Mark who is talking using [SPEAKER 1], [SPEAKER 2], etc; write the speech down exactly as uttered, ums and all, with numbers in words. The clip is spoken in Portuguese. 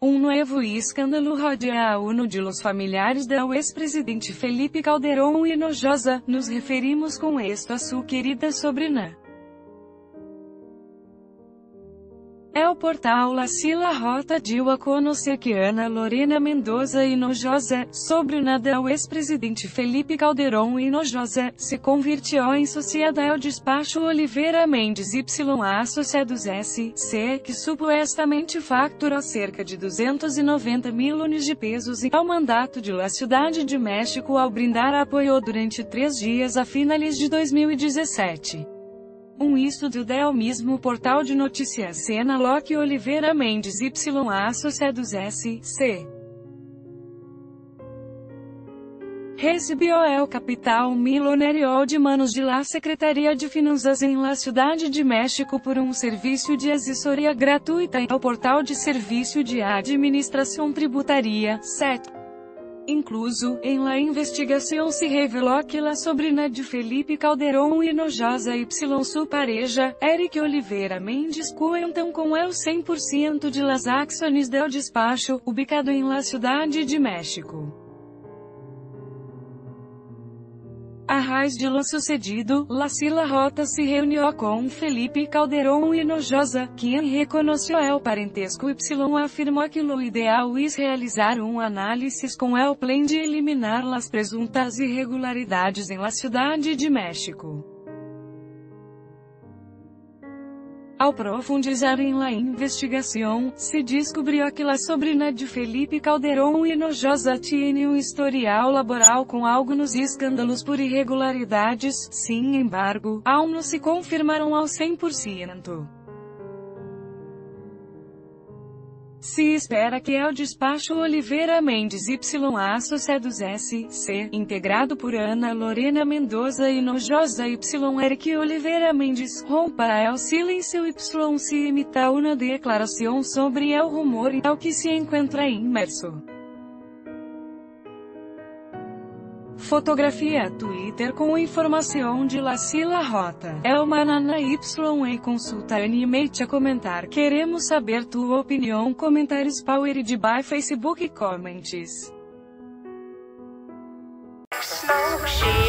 [SPEAKER 1] Um novo escândalo rodeia um dos familiares do ex-presidente Felipe Calderón Hinojosa. Nos referimos com isto a sua querida sobrina. É o portal La Sila Rota deu a conhecer que Ana Lorena Mendoza Hinojosa, sobrina do ex-presidente Felipe Calderón Hinojosa, se convertiu em sociedade ao despacho Oliveira Mendes Y Associados S C, que supostamente facturou cerca de duzentos e noventa milhões de pesos ao mandato de La Cidade de México ao brindar apoio durante três dias a finais de dois mil e dezessete. Um estudo do mesmo portal de notícias Senaló que Oliveira Mendes Y Associados S C recebeu o capital milionário de manos de la Secretaria de Finanças em la Cidade de México por um serviço de assessoria gratuita ao portal de serviço de administração tributária, S E T. Incluso, em la investigação se revelou que la sobrina de Felipe Calderón Hinojosa y sua pareja, Eric Oliveira Mendes, contam com el cem por cento de las ações do despacho, ubicado em la Cidade de México. A raiz de lo sucedido, La Sila Rota se reuniu com Felipe Calderón Hinojosa, quem reconheceu o parentesco y afirmou que lo ideal é realizar um análise com el plan de eliminar las presuntas irregularidades em la Cidade de México. Ao profundizar em la investigação, se descobriu que la sobrina de Felipe Calderón Hinojosa tinha um historial laboral com alguns escândalos por irregularidades. Sin embargo, aún não se confirmaram ao cem por cento. Se espera que o despacho Oliveira Mendes Y Associados S C, integrado por Ana Lorena Mendoza Hinojosa y Eric Oliveira Mendes, rompa o silêncio y se emita uma declaração sobre o rumor ao que se encontra imerso. Fotografia Twitter com informação de La Sila Rota. É uma nana Y e consulta animate a comentar. Queremos saber tua opinião. Comentários powered by Facebook Comments.